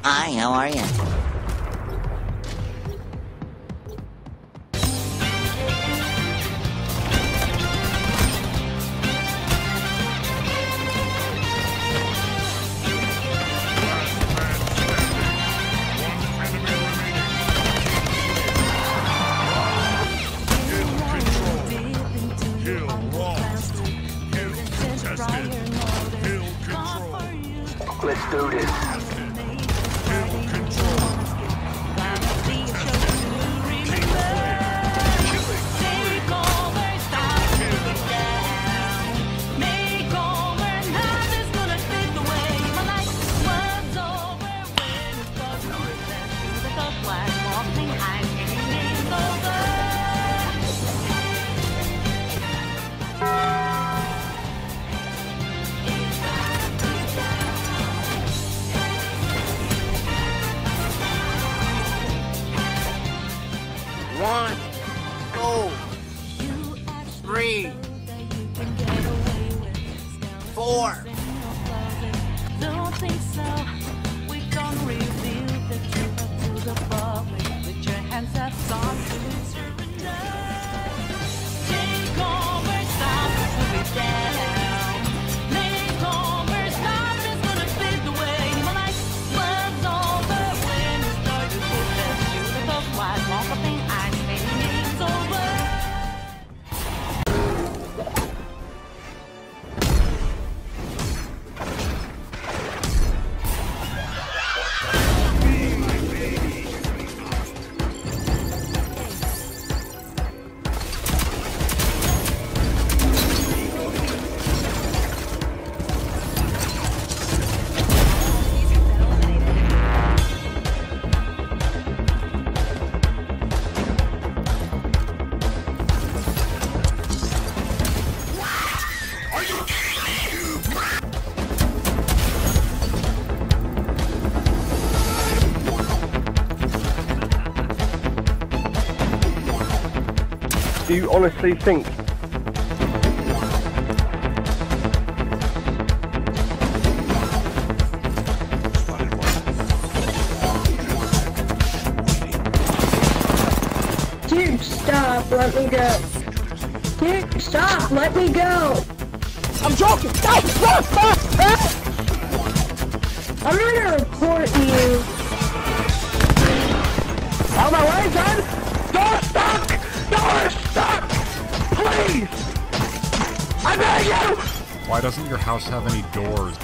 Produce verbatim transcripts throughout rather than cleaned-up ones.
Hi, how are you? Let's do this. One, two, three, four. Don't think so. We gonna reveal the truth to the public. Put your hands up, start to surrender. Take over, stop us down. Make over, stop is gonna fade away. My life was over when you started with that beautiful white walk thing. I say it's over. Do you honestly think? Dude, stop, let me go. Dude, stop, let me go. I'm joking! Stop! Stop! Stop! Stop! I'm gonna report you. Out of my way, son! Door stuck! Door stuck! Please! I beg you! Why doesn't your house have any doors?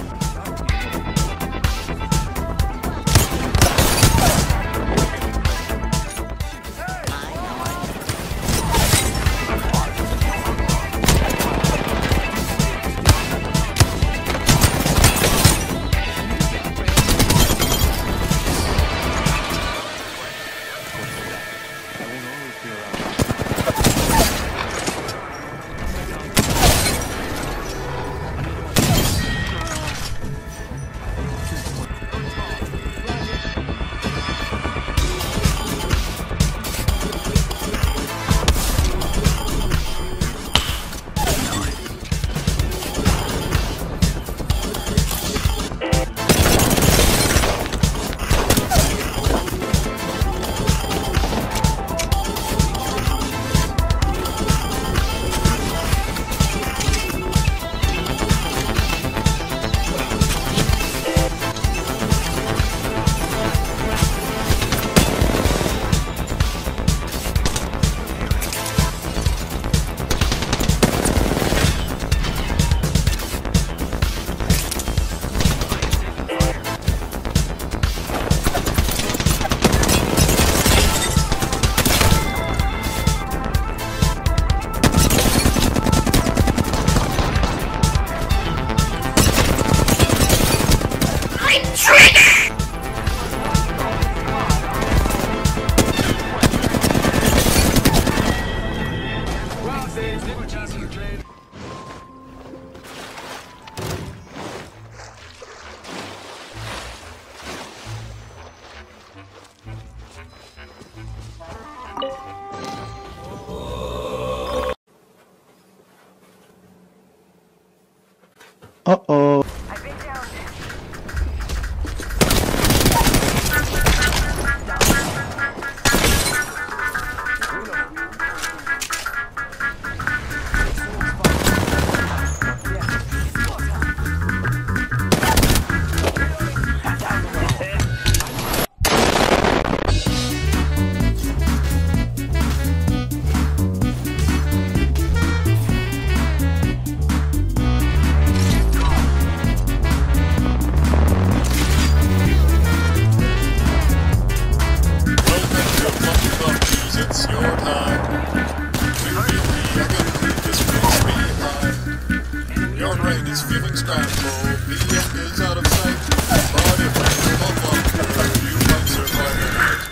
Uh-oh. feeling scrambled. P F is out of sight. But if I live on longer, you might survive the night.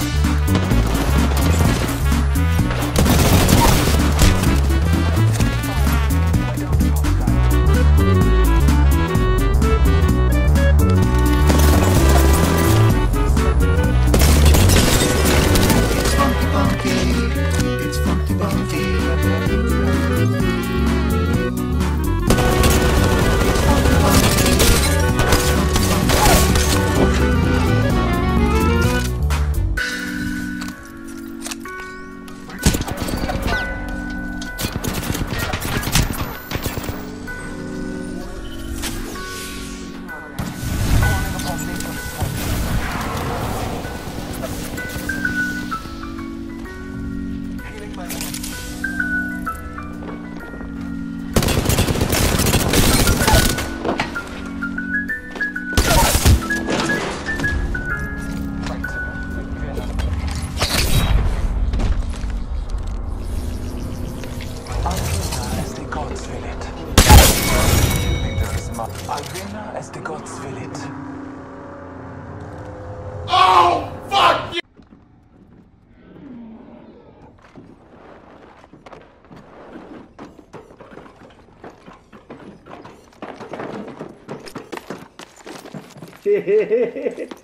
Oh, fuck you!